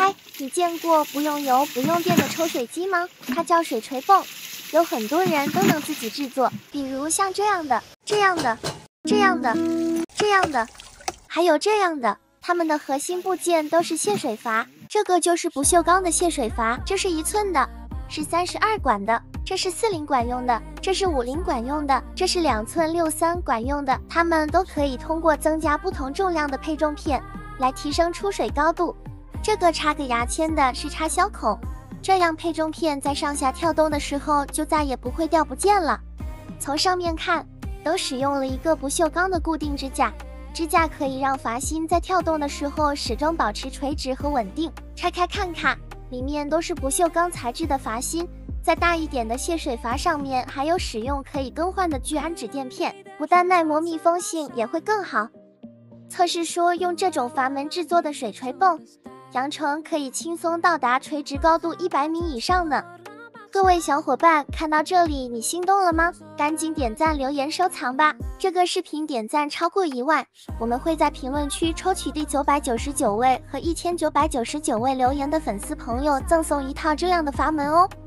嗨，你见过不用油不用电的抽水机吗？它叫水锤泵，有很多人都能自己制作，比如像这样的、这样的、这样的、这样的，还有这样的。它们的核心部件都是泄水阀，这个就是不锈钢的泄水阀，这是1寸的，是32管的，这是40管用的，这是50管用的，这是2寸63管用的。它们都可以通过增加不同重量的配重片来提升出水高度。这个插个牙签的是插销孔，这样配重片在上下跳动的时候就再也不会掉不见了。从上面看，都使用了一个不锈钢的固定支架，支架可以让阀芯在跳动的时候始终保持垂直和稳定。拆开看看，里面都是不锈钢材质的阀芯，在大一点的泄水阀上面还有使用可以更换的聚氨酯垫片，不但耐磨，密封性也会更好。测试说用这种阀门制作的水锤泵，扬程可以轻松到达垂直高度100米以上呢。各位小伙伴，看到这里你心动了吗？赶紧点赞、留言、收藏吧！这个视频点赞超过1万，我们会在评论区抽取第999位和1999位留言的粉丝朋友赠送一套这样的阀门哦。